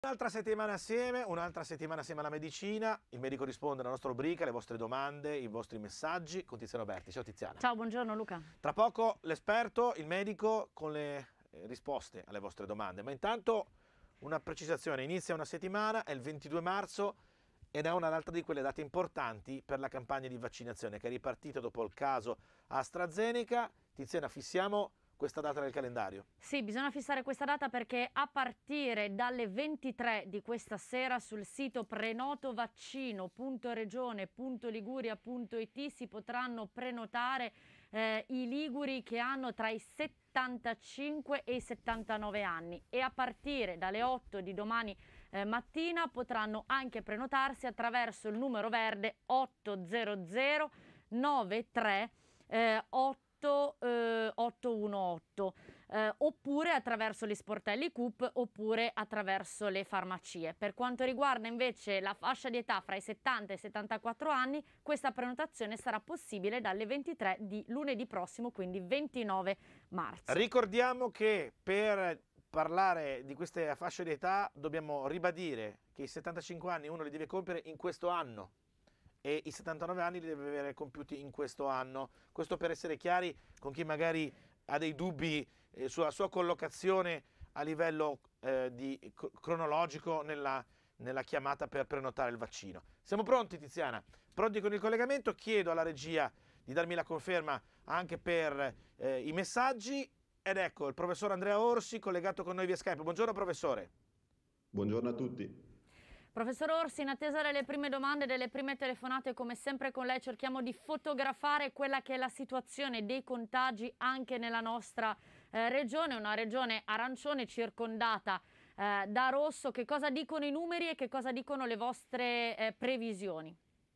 Un'altra settimana assieme alla medicina. Il medico risponde alla nostra rubrica, le vostre domande, i vostri messaggi con Tiziano Berti. Ciao Tiziana. Ciao, buongiorno Luca. Tra poco l'esperto, il medico con le risposte alle vostre domande. Ma intanto una precisazione, inizia una settimana, è il 22 marzo ed è un'altra di quelle date importanti per la campagna di vaccinazione che è ripartita dopo il caso AstraZeneca. Tiziana, fissiamo questa data nel calendario. Sì, bisogna fissare questa data perché a partire dalle 23 di questa sera sul sito prenotovaccino.regione.liguria.it si potranno prenotare i liguri che hanno tra i 75 e i 79 anni e a partire dalle 8 di domani mattina potranno anche prenotarsi attraverso il numero verde 800 93 818 oppure attraverso gli sportelli CUP oppure attraverso le farmacie. Per quanto riguarda invece la fascia di età fra i 70 e i 74 anni, questa prenotazione sarà possibile dalle 23 di lunedì prossimo, quindi 29 marzo. Ricordiamo che per parlare di queste fasce di età dobbiamo ribadire che i 75 anni uno li deve compiere in questo anno e i 79 anni li deve avere compiuti in questo anno. Questo per essere chiari con chi magari ha dei dubbi sulla sua collocazione a livello cronologico nella chiamata per prenotare il vaccino. Siamo pronti, Tiziana? Pronti con il collegamento? Chiedo alla regia di darmi la conferma anche per i messaggi ed ecco il professor Andrea Orsi collegato con noi via Skype. Buongiorno professore. Buongiorno a tutti. Professor Orsi, in attesa delle prime domande, delle prime telefonate, come sempre con lei cerchiamo di fotografare quella che è la situazione dei contagi anche nella nostra regione, una regione arancione circondata da rosso. Che cosa dicono i numeri e che cosa dicono le vostre previsioni?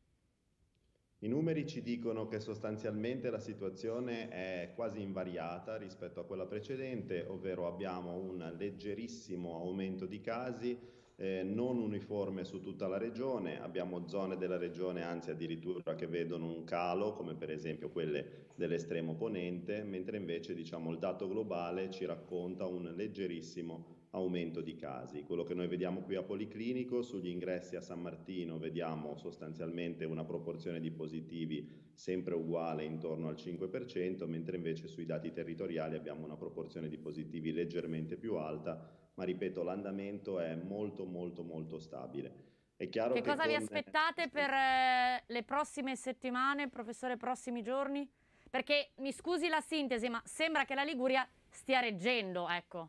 I numeri ci dicono che sostanzialmente la situazione è quasi invariata rispetto a quella precedente, ovvero abbiamo un leggerissimo aumento di casi, non uniforme su tutta la regione, abbiamo zone della regione anzi addirittura che vedono un calo, come per esempio quelle dell'estremo ponente, mentre invece diciamo il dato globale ci racconta un leggerissimo aumento di casi. Quello che noi vediamo qui a Policlinico, sugli ingressi a San Martino vediamo sostanzialmente una proporzione di positivi sempre uguale intorno al 5%, mentre invece sui dati territoriali abbiamo una proporzione di positivi leggermente più alta, ma ripeto l'andamento è molto stabile. È chiaro che cosa vi aspettate per le prossime settimane, professore, prossimi giorni? Perché mi scusi la sintesi, ma sembra che la Liguria stia reggendo, ecco.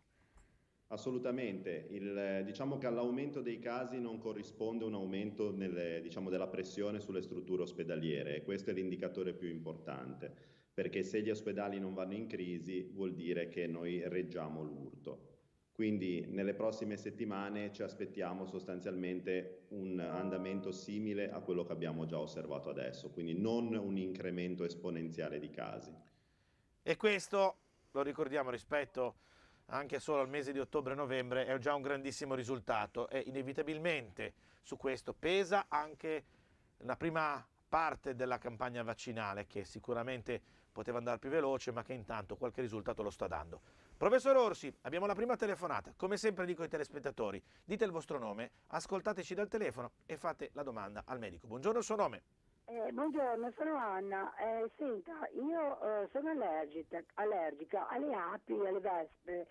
Assolutamente, diciamo che all'aumento dei casi non corrisponde un aumento della pressione sulle strutture ospedaliere e questo è l'indicatore più importante, perché se gli ospedali non vanno in crisi vuol dire che noi reggiamo l'urto. Quindi nelle prossime settimane ci aspettiamo sostanzialmente un andamento simile a quello che abbiamo già osservato adesso, quindi non un incremento esponenziale di casi. E questo, lo ricordiamo rispetto anche solo al mese di ottobre-novembre, è già un grandissimo risultato e inevitabilmente su questo pesa anche la prima parte della campagna vaccinale che sicuramente poteva andare più veloce ma che intanto qualche risultato lo sta dando. Professor Orsi, abbiamo la prima telefonata, come sempre dico ai telespettatori, dite il vostro nome, ascoltateci dal telefono e fate la domanda al medico. Buongiorno, il suo nome. Buongiorno, sono Anna. Senta, io sono allergica alle api, alle vespe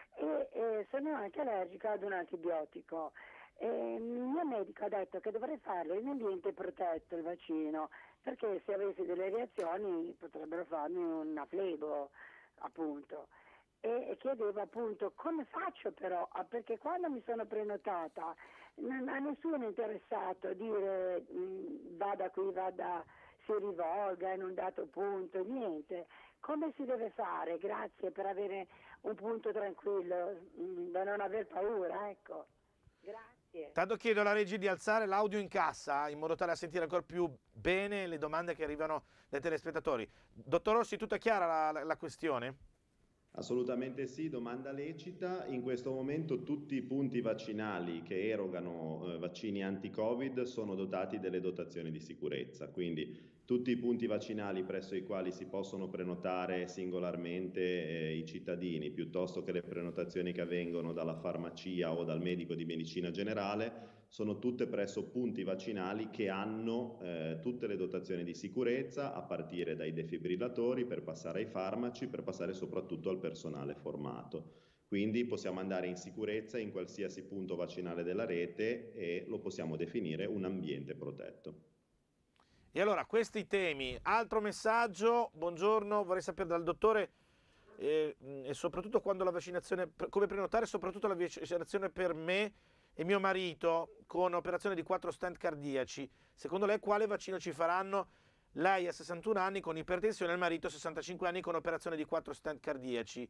e sono anche allergica ad un antibiotico. Il mio medico ha detto che dovrei farlo in ambiente protetto il vaccino, perché se avessi delle reazioni potrebbero farmi una flebo, appunto. E chiedevo appunto come faccio però, perché quando mi sono prenotata a nessuno è interessato a dire vada qui, si rivolga in un dato punto, niente. Come si deve fare? Grazie per avere un punto tranquillo, da non aver paura, ecco. Grazie. Tanto chiedo alla regia di alzare l'audio in cassa in modo tale da sentire ancora più bene le domande che arrivano dai telespettatori. Dottor Rossi, tutta chiara la questione? Assolutamente sì, domanda lecita. In questo momento tutti i punti vaccinali che erogano vaccini anti-Covid sono dotati delle dotazioni di sicurezza, quindi Tutti i punti vaccinali presso i quali si possono prenotare singolarmente i cittadini, piuttosto che le prenotazioni che avvengono dalla farmacia o dal medico di medicina generale, sono tutte presso punti vaccinali che hanno tutte le dotazioni di sicurezza, a partire dai defibrillatori, per passare ai farmaci, per passare soprattutto al personale formato. Quindi possiamo andare in sicurezza in qualsiasi punto vaccinale della rete e lo possiamo definire un ambiente protetto. E allora, questi temi, altro messaggio, buongiorno, vorrei sapere dal dottore e soprattutto quando la vaccinazione, come prenotare soprattutto la vaccinazione per me e mio marito con operazione di 4 stent cardiaci. Secondo lei quale vaccino ci faranno? Lei ha 61 anni con ipertensione e il marito ha 65 anni con operazione di 4 stent cardiaci.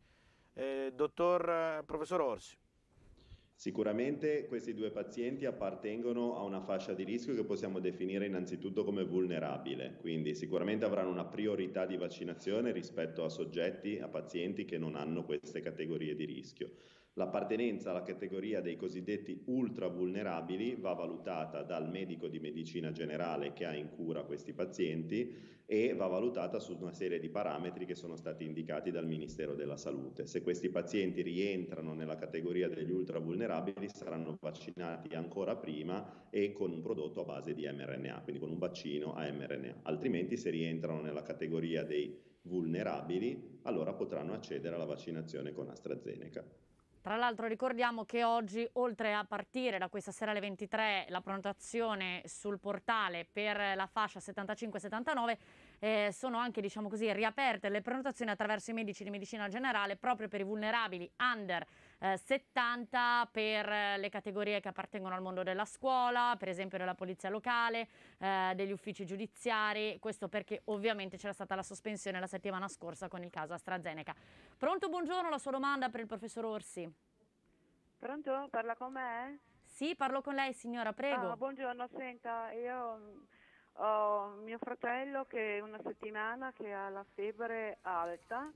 Professor Orsi. Sicuramente questi due pazienti appartengono a una fascia di rischio che possiamo definire innanzitutto come vulnerabile, quindi sicuramente avranno una priorità di vaccinazione rispetto a soggetti, a pazienti che non hanno queste categorie di rischio. L'appartenenza alla categoria dei cosiddetti ultra vulnerabili va valutata dal medico di medicina generale che ha in cura questi pazienti e va valutata su una serie di parametri che sono stati indicati dal Ministero della Salute. Se questi pazienti rientrano nella categoria degli ultra vulnerabili saranno vaccinati ancora prima e con un prodotto a base di mRNA, quindi con un vaccino a mRNA. Altrimenti, se rientrano nella categoria dei vulnerabili, allora potranno accedere alla vaccinazione con AstraZeneca. Tra l'altro ricordiamo che oggi, oltre a partire da questa sera alle 23, la prenotazione sul portale per la fascia 75-79, sono anche, diciamo così, riaperte le prenotazioni attraverso i medici di medicina generale proprio per i vulnerabili under 70, per le categorie che appartengono al mondo della scuola, per esempio della polizia locale, degli uffici giudiziari. Questo perché ovviamente c'era stata la sospensione la settimana scorsa con il caso AstraZeneca. Pronto, buongiorno, la sua domanda per il professor Orsi. Pronto? Parla con me? Sì, parlo con lei, signora, prego. Buongiorno, senta, io ho mio fratello che è una settimana che ha la febbre alta.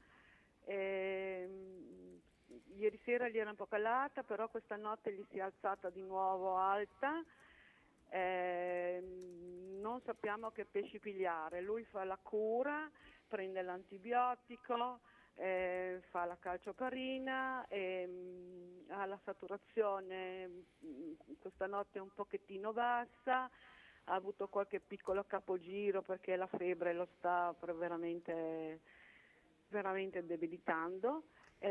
Ieri sera gli era un po' calata, però questa notte gli si è alzata di nuovo alta. Non sappiamo che pesci pigliare. Lui fa la cura, prende l'antibiotico, fa la calcioparina, ha la saturazione questa notte un pochettino bassa, ha avuto qualche piccolo capogiro perché la febbre lo sta veramente debilitando.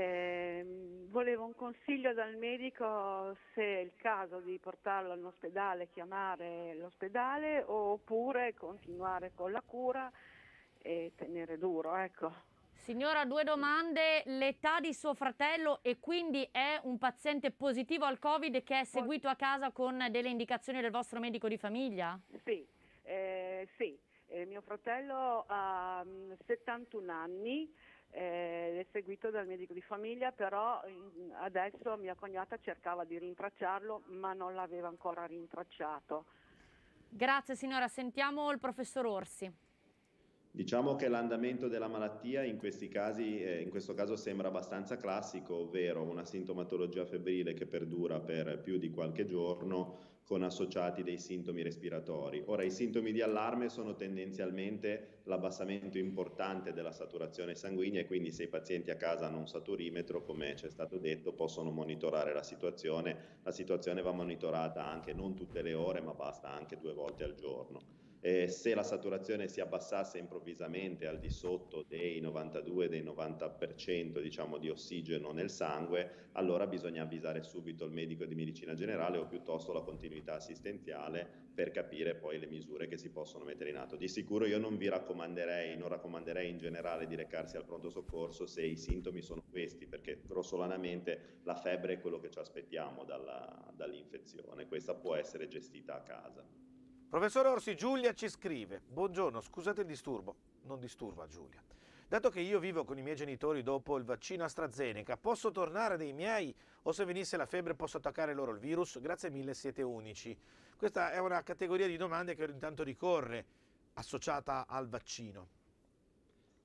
Volevo un consiglio dal medico se è il caso di portarlo all'ospedale, chiamare l'ospedale oppure continuare con la cura e tenere duro, ecco. Signora, due domande. L'età di suo fratello e quindi è un paziente positivo al Covid che è seguito a casa con delle indicazioni del vostro medico di famiglia? Sì, sì. Mio fratello ha 71 anni, è seguito dal medico di famiglia, però adesso mia cognata cercava di rintracciarlo ma non l'aveva ancora rintracciato. Grazie signora, sentiamo il professor Orsi. Diciamo che l'andamento della malattia in questi casi, in questo caso sembra abbastanza classico, ovvero una sintomatologia febbrile che perdura per più di qualche giorno con associati dei sintomi respiratori. Ora, i sintomi di allarme sono tendenzialmente l'abbassamento importante della saturazione sanguigna e quindi se i pazienti a casa hanno un saturimetro, come ci è stato detto, possono monitorare la situazione. La situazione va monitorata anche non tutte le ore, ma basta anche 2 volte al giorno. Se la saturazione si abbassasse improvvisamente al di sotto dei 92, dei 90% diciamo, di ossigeno nel sangue, allora bisogna avvisare subito il medico di medicina generale o piuttosto la continuità assistenziale per capire poi le misure che si possono mettere in atto. Di sicuro io non non raccomanderei in generale di recarsi al pronto soccorso se i sintomi sono questi, perché grossolanamente la febbre è quello che ci aspettiamo dall'infezione, questa può essere gestita a casa. Professor Orsi, Giulia ci scrive: buongiorno, scusate il disturbo, non disturba Giulia. Dato che io vivo con i miei genitori dopo il vaccino AstraZeneca, posso tornare dai miei o se venisse la febbre posso attaccare loro il virus? Grazie mille, siete unici. Questa è una categoria di domande che intanto ricorre associata al vaccino.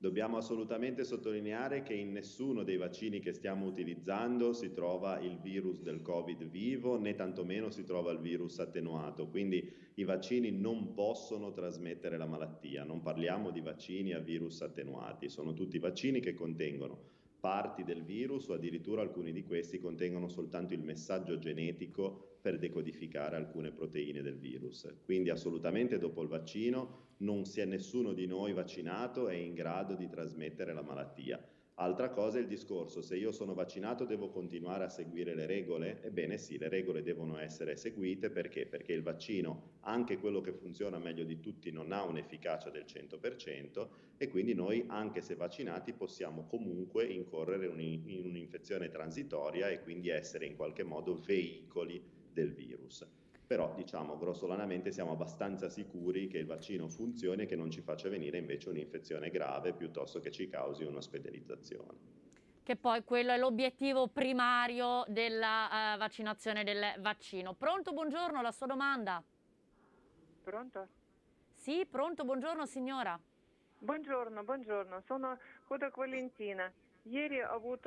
Dobbiamo assolutamente sottolineare che in nessuno dei vaccini che stiamo utilizzando si trova il virus del Covid vivo, né tantomeno si trova il virus attenuato, quindi i vaccini non possono trasmettere la malattia. Non parliamo di vaccini a virus attenuati, sono tutti vaccini che contengono parti del virus o addirittura alcuni di questi contengono soltanto il messaggio genetico per decodificare alcune proteine del virus. Quindi assolutamente dopo il vaccino non si è nessuno di noi vaccinato è in grado di trasmettere la malattia. Altra cosa è il discorso, se io sono vaccinato devo continuare a seguire le regole? Ebbene sì, le regole devono essere seguite perché? Perché il vaccino, anche quello che funziona meglio di tutti, non ha un'efficacia del 100% e quindi noi, anche se vaccinati, possiamo comunque incorrere in un'infezione transitoria e quindi essere in qualche modo veicoli del virus. Però diciamo grossolanamente siamo abbastanza sicuri che il vaccino funzioni e che non ci faccia venire invece un'infezione grave piuttosto che ci causi un'ospedalizzazione. Che poi quello è l'obiettivo primario della vaccinazione, del vaccino. Pronto, buongiorno, la sua domanda. Pronto? Sì, pronto, buongiorno signora. Buongiorno, sono Kodak Valentina. Ieri ho avuto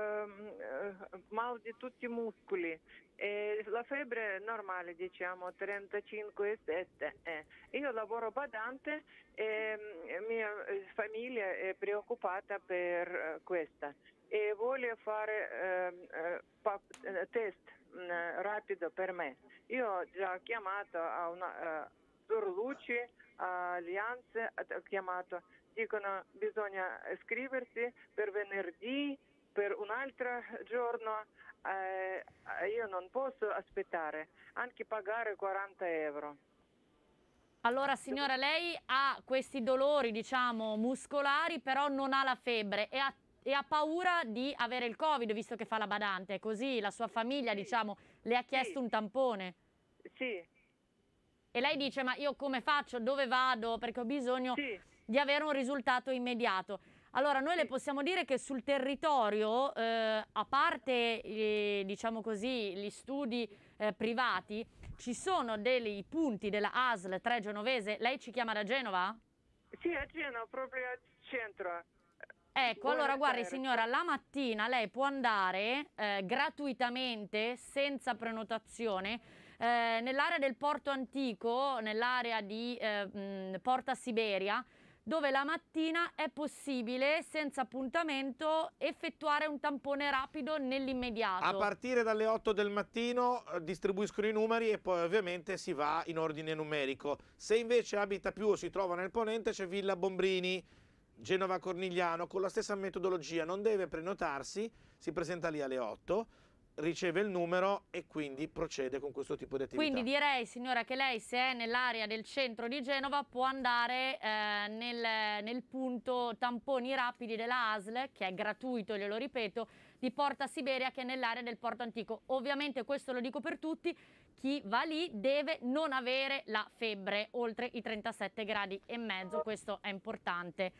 mal di tutti i muscoli, la febbre è normale, diciamo 35,7. Io lavoro badante e mia famiglia è preoccupata per questa e vuole fare test rapido per me. Io ho già chiamato a una Luci, Allianze, ho chiamato. Dicono bisogna iscriversi per venerdì, per un altro giorno, io non posso aspettare, anche pagare 40 euro. Allora signora, lei ha questi dolori, diciamo, muscolari, però non ha la febbre e ha paura di avere il Covid, visto che fa la badante, così la sua famiglia, diciamo, le ha chiesto un tampone. Sì. E lei dice, ma io come faccio, dove vado, perché ho bisogno di avere un risultato immediato. Allora noi le possiamo dire che sul territorio, a parte diciamo così, gli studi privati, ci sono dei punti della ASL 3 Genovese. Lei ci chiama da Genova? Sì, a Genova, proprio al centro. Ecco, allora guardi signora, la mattina lei può andare gratuitamente, senza prenotazione, nell'area del Porto Antico, nell'area di Porta Siberia, dove la mattina è possibile, senza appuntamento, effettuare un tampone rapido nell'immediato. A partire dalle 8 del mattino distribuiscono i numeri e poi ovviamente si va in ordine numerico. Se invece abita più o si trova nel ponente c'è Villa Bombrini, Genova Cornigliano, con la stessa metodologia, non deve prenotarsi, si presenta lì alle 8, riceve il numero e quindi procede con questo tipo di attività. Quindi direi signora che lei, se è nell'area del centro di Genova, può andare nel punto tamponi rapidi della ASL, che è gratuito, glielo ripeto, di Porta Siberia, che è nell'area del Porto Antico. Ovviamente questo lo dico per tutti, chi va lì deve non avere la febbre oltre i 37,5 gradi, questo è importante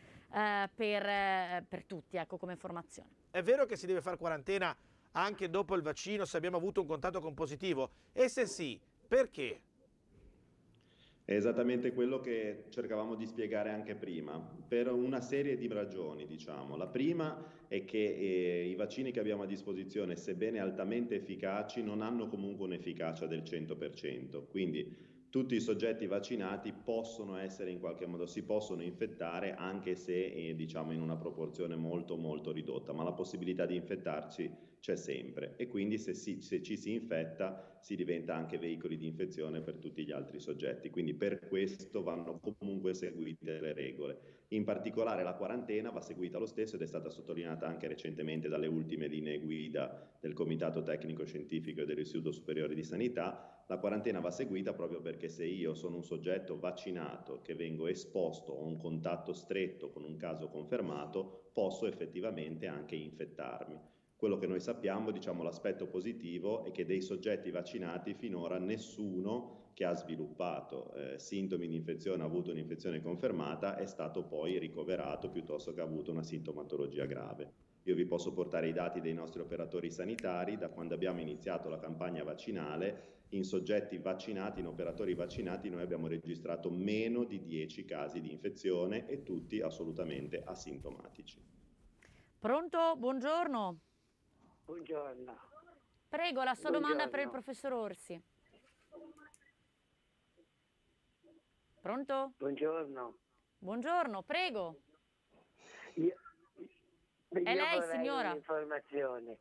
per tutti, ecco, come informazione. È vero che si deve fare quarantena anche dopo il vaccino se abbiamo avuto un contatto con positivo? E se sì, perché? È esattamente quello che cercavamo di spiegare anche prima, per una serie di ragioni, diciamo. La prima è che i vaccini che abbiamo a disposizione, sebbene altamente efficaci, non hanno comunque un'efficacia del 100%, quindi tutti i soggetti vaccinati possono essere in qualche modo, si possono infettare anche se diciamo in una proporzione molto molto ridotta, ma la possibilità di infettarci c'è sempre e quindi se ci si infetta si diventa anche veicoli di infezione per tutti gli altri soggetti, quindi per questo vanno comunque seguite le regole. In particolare la quarantena va seguita lo stesso ed è stata sottolineata anche recentemente dalle ultime linee guida del Comitato Tecnico Scientifico e dell'Istituto Superiore di Sanità. La quarantena va seguita proprio perché se io sono un soggetto vaccinato che vengo esposto a un contatto stretto con un caso confermato, posso effettivamente anche infettarmi. Quello che noi sappiamo, diciamo l'aspetto positivo, è che dei soggetti vaccinati finora nessuno che ha sviluppato sintomi di infezione, ha avuto un'infezione confermata, è stato poi ricoverato piuttosto che ha avuto una sintomatologia grave. Io vi posso portare i dati dei nostri operatori sanitari da quando abbiamo iniziato la campagna vaccinale. in soggetti vaccinati, in operatori vaccinati, noi abbiamo registrato meno di 10 casi di infezione e tutti assolutamente asintomatici. Pronto? Buongiorno. Buongiorno. Prego, la sua domanda per il professor Orsi. Pronto? Buongiorno. Buongiorno, prego. Io È lei, vorrei signora? un'informazione.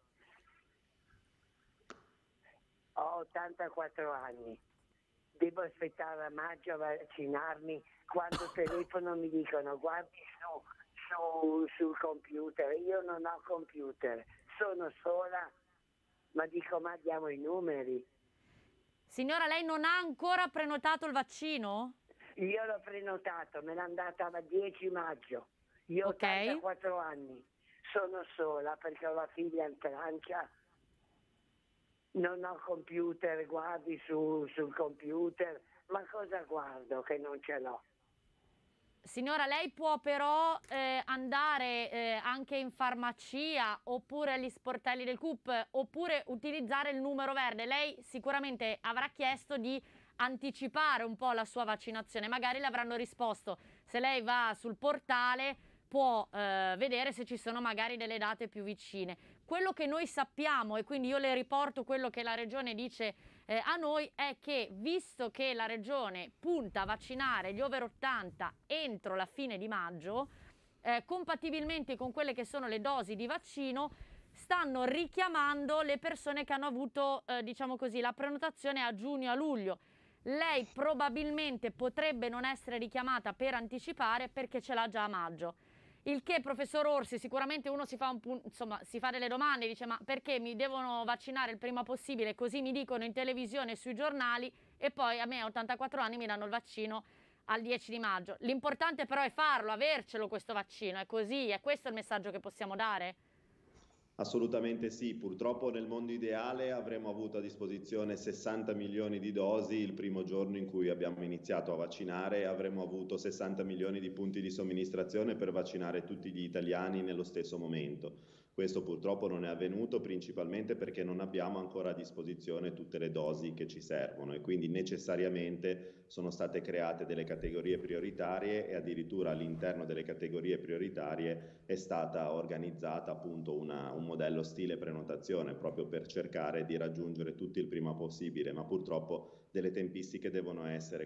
Ho 84 anni. Devo aspettare a maggio a vaccinarmi. Quando telefono mi dicono guardi sul computer. Io non ho computer, sono sola, ma dico ma diamo i numeri. Signora, lei non ha ancora prenotato il vaccino? Io l'ho prenotato, me l'hanno data il 10 maggio. Io ho Ok. 84 anni, sono sola perché ho la figlia in Francia. Non ho computer, guardi sul computer, ma cosa guardo che non ce l'ho? Signora, lei può però andare anche in farmacia oppure agli sportelli del CUP oppure utilizzare il numero verde. Lei sicuramente avrà chiesto di anticipare un po' la sua vaccinazione, magari le avranno risposto. Se lei va sul portale può vedere se ci sono magari delle date più vicine. Quello che noi sappiamo, e quindi io le riporto quello che la Regione dice a noi, è che visto che la Regione punta a vaccinare gli over 80 entro la fine di maggio, compatibilmente con quelle che sono le dosi di vaccino, stanno richiamando le persone che hanno avuto, diciamo così, la prenotazione a giugno, a luglio. Lei probabilmente potrebbe non essere richiamata per anticipare perché ce l'ha già a maggio. Il che, professor Orsi, sicuramente uno si fa delle domande, dice ma perché mi devono vaccinare il prima possibile, così mi dicono in televisione e sui giornali e poi a me a 84 anni mi danno il vaccino al 10 di maggio. L'importante però è farlo, avercelo questo vaccino, è così, è questo il messaggio che possiamo dare? Assolutamente sì, purtroppo nel mondo ideale avremmo avuto a disposizione 60 milioni di dosi il primo giorno in cui abbiamo iniziato a vaccinare e avremmo avuto 60 milioni di punti di somministrazione per vaccinare tutti gli italiani nello stesso momento. Questo purtroppo non è avvenuto principalmente perché non abbiamo ancora a disposizione tutte le dosi che ci servono e quindi necessariamente sono state create delle categorie prioritarie e addirittura all'interno delle categorie prioritarie è stata organizzata appunto un modello stile prenotazione proprio per cercare di raggiungere tutti il prima possibile, ma purtroppo delle tempistiche devono essere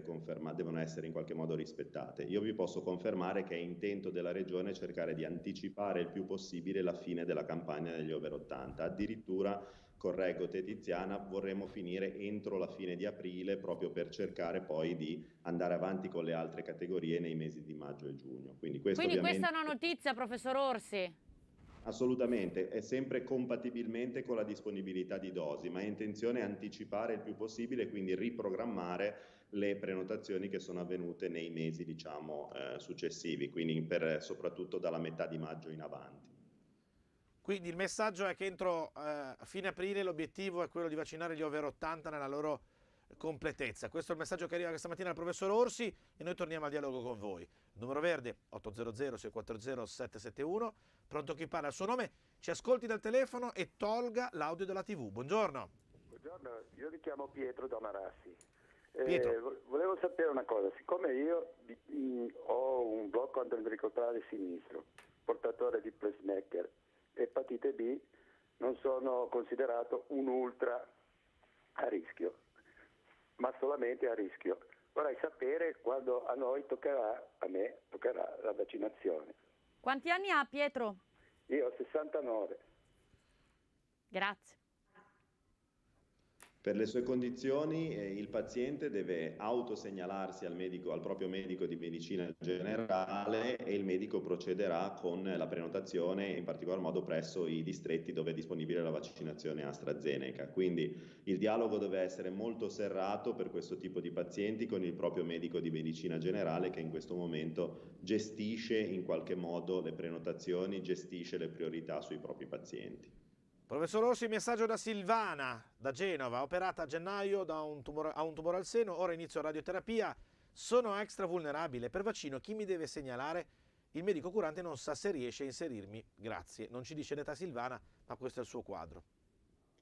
in qualche modo rispettate. Io vi posso confermare che è intento della Regione cercare di anticipare il più possibile la fine della campagna degli over 80. Addirittura, correggo te Tiziana, vorremmo finire entro la fine di aprile proprio per cercare poi di andare avanti con le altre categorie nei mesi di maggio e giugno. Quindi questa è una notizia, professor Orsi? Assolutamente, è sempre compatibilmente con la disponibilità di dosi, ma è intenzione anticipare il più possibile e quindi riprogrammare le prenotazioni che sono avvenute nei mesi, diciamo, successivi, quindi soprattutto dalla metà di maggio in avanti. Quindi il messaggio è che entro fine aprile l'obiettivo è quello di vaccinare gli over 80 nella loro completezza. Questo è il messaggio che arriva questa mattina dal professor Orsi e noi torniamo al dialogo con voi. Numero verde 800 640 771. Pronto chi parla? Il suo nome, ci ascolti dal telefono e tolga l'audio della TV. Buongiorno. Buongiorno, io mi chiamo Pietro da Marassi. Pietro. Volevo sapere una cosa, siccome io ho un blocco anterventricolare sinistro, portatore di pacemaker, epatite B, non sono considerato un ultra a rischio, ma solamente a rischio. Vorrei sapere quando a me toccherà la vaccinazione. Quanti anni ha Pietro? Io ho 69. Grazie. Per le sue condizioni il paziente deve autosegnalarsi al proprio medico di medicina generale e il medico procederà con la prenotazione, in particolar modo presso i distretti dove è disponibile la vaccinazione AstraZeneca. Quindi il dialogo deve essere molto serrato per questo tipo di pazienti con il proprio medico di medicina generale che in questo momento gestisce in qualche modo le prenotazioni, gestisce le priorità sui propri pazienti. Professor Orsi, messaggio da Silvana, da Genova, operata a gennaio ha un tumore al seno, ora inizio radioterapia, sono extra vulnerabile, per vaccino chi mi deve segnalare? Il medico curante non sa se riesce a inserirmi, grazie. Non ci dice l'età Silvana, ma questo è il suo quadro.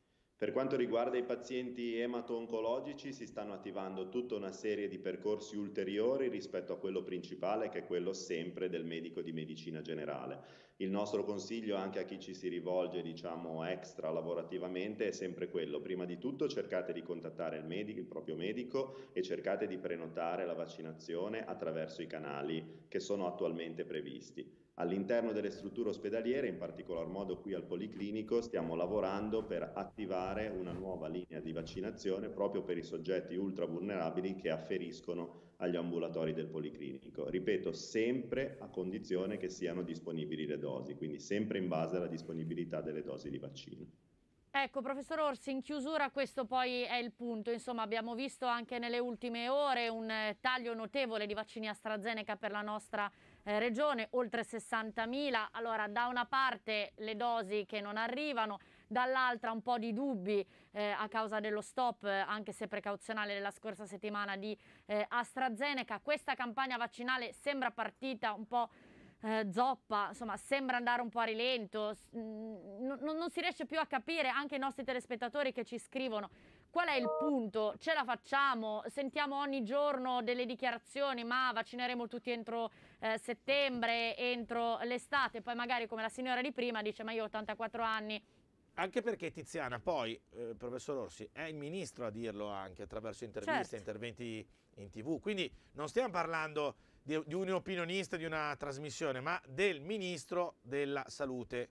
Per quanto riguarda i pazienti emato-oncologici, si stanno attivando tutta una serie di percorsi ulteriori rispetto a quello principale, che è quello sempre del medico di medicina generale. Il nostro consiglio anche a chi ci si rivolge, diciamo, extra lavorativamente è sempre quello: prima di tutto cercate di contattare il proprio medico e cercate di prenotare la vaccinazione attraverso i canali che sono attualmente previsti. All'interno delle strutture ospedaliere, in particolar modo qui al Policlinico, stiamo lavorando per attivare una nuova linea di vaccinazione proprio per i soggetti ultra vulnerabili che afferiscono agli ambulatori del Policlinico. Ripeto, sempre a condizione che siano disponibili le dosi, quindi sempre in base alla disponibilità delle dosi di vaccino. Ecco, professor Orsi, in chiusura questo poi è il punto. Insomma, abbiamo visto anche nelle ultime ore un taglio notevole di vaccini AstraZeneca per la nostra regione, oltre 60.000. Allora, da una parte le dosi che non arrivano, dall'altra un po' di dubbi a causa dello stop, anche se precauzionale, della scorsa settimana di AstraZeneca. Questa campagna vaccinale sembra partita un po' zoppa, insomma sembra andare un po' a rilento, non si riesce più a capire, anche i nostri telespettatori che ci scrivono qual è il punto, ce la facciamo, sentiamo ogni giorno delle dichiarazioni, ma vaccineremo tutti entro settembre, entro l'estate, poi magari come la signora di prima dice ma io ho 84 anni. Anche perché Tiziana, poi, professor Orsi, è il ministro a dirlo anche attraverso interviste, certo, interventi in TV, quindi non stiamo parlando di un opinionista, di una trasmissione, ma del ministro della salute.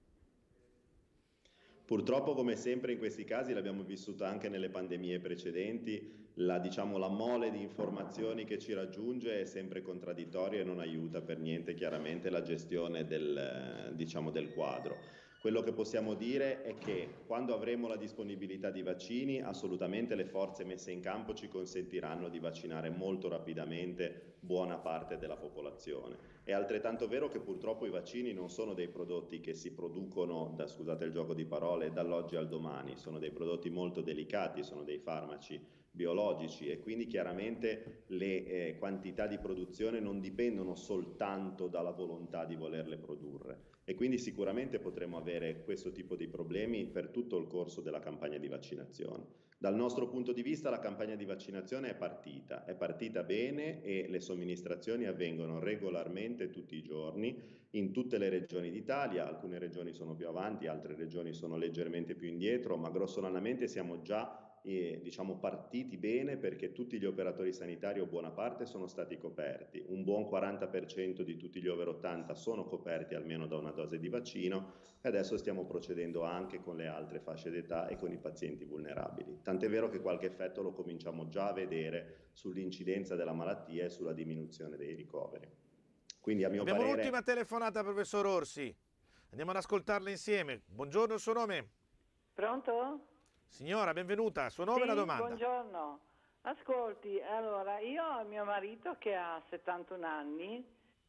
Purtroppo, come sempre in questi casi, l'abbiamo vissuto anche nelle pandemie precedenti, la mole di informazioni che ci raggiunge è sempre contraddittoria e non aiuta per niente chiaramente la gestione del quadro. Quello che possiamo dire è che quando avremo la disponibilità di vaccini, assolutamente le forze messe in campo ci consentiranno di vaccinare molto rapidamente buona parte della popolazione. È altrettanto vero che purtroppo i vaccini non sono dei prodotti che si producono, scusate il gioco di parole, dall'oggi al domani, sono dei prodotti molto delicati, sono dei farmaci biologici e quindi chiaramente le quantità di produzione non dipendono soltanto dalla volontà di volerle produrre. E quindi sicuramente potremo avere questo tipo di problemi per tutto il corso della campagna di vaccinazione. Dal nostro punto di vista la campagna di vaccinazione è partita bene e le somministrazioni avvengono regolarmente tutti i giorni in tutte le regioni d'Italia. Alcune regioni sono più avanti, altre regioni sono leggermente più indietro, ma grossolanamente siamo già partiti bene perché tutti gli operatori sanitari o buona parte sono stati coperti. Un buon 40% di tutti gli over 80 sono coperti almeno da una dose di vaccino e adesso stiamo procedendo anche con le altre fasce d'età e con i pazienti vulnerabili. Tant'è vero che qualche effetto lo cominciamo già a vedere sull'incidenza della malattia e sulla diminuzione dei ricoveri. Quindi a mio Abbiamo parere... un'ultima telefonata, professor Orsi. Andiamo ad ascoltarla insieme. Buongiorno, il suo nome? Pronto? Signora, benvenuta. Suo nome e la domanda. Buongiorno. Ascolti, allora, io ho mio marito che ha 71 anni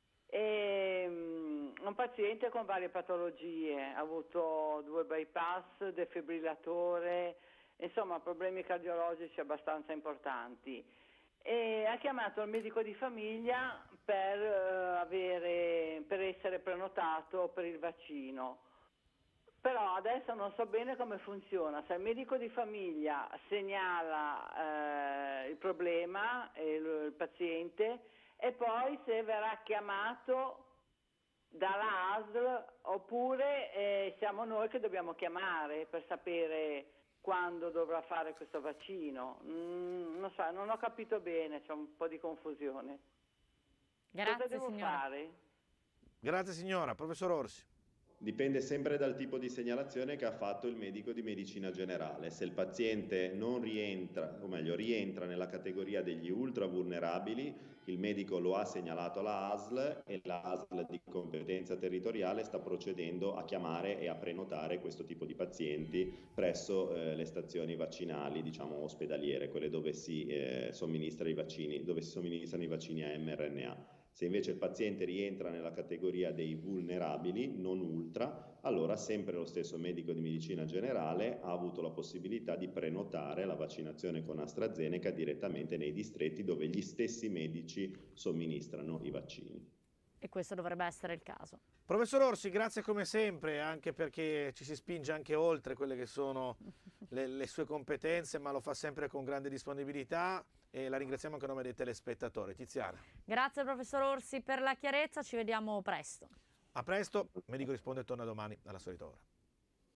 e un paziente con varie patologie, ha avuto 2 bypass, defibrillatore, insomma problemi cardiologici abbastanza importanti. E ha chiamato il medico di famiglia per essere prenotato per il vaccino. Però adesso non so bene come funziona, se il medico di famiglia segnala il problema, il paziente, e poi se verrà chiamato dalla ASL oppure siamo noi che dobbiamo chiamare per sapere quando dovrà fare questo vaccino. Non so, non ho capito bene, c'è un po' di confusione. Grazie, cosa devo signora. fare? Grazie signora, professor Orsi. Dipende sempre dal tipo di segnalazione che ha fatto il medico di medicina generale. Se il paziente non rientra, o meglio rientra nella categoria degli ultra vulnerabili, il medico lo ha segnalato alla ASL e la ASL di competenza territoriale sta procedendo a chiamare e a prenotare questo tipo di pazienti presso le stazioni vaccinali, diciamo ospedaliere, quelle dove si somministrano i vaccini a mRNA. Se invece il paziente rientra nella categoria dei vulnerabili, non ultra, allora sempre lo stesso medico di medicina generale ha avuto la possibilità di prenotare la vaccinazione con AstraZeneca direttamente nei distretti dove gli stessi medici somministrano i vaccini. e questo dovrebbe essere il caso. Professor Orsi, grazie come sempre, anche perché ci si spinge anche oltre quelle che sono le sue competenze, ma lo fa sempre con grande disponibilità, e la ringraziamo anche a nome dei telespettatori. Tiziana. Grazie professor Orsi per la chiarezza, ci vediamo presto. A presto, Medico Risponde torna domani alla solita ora.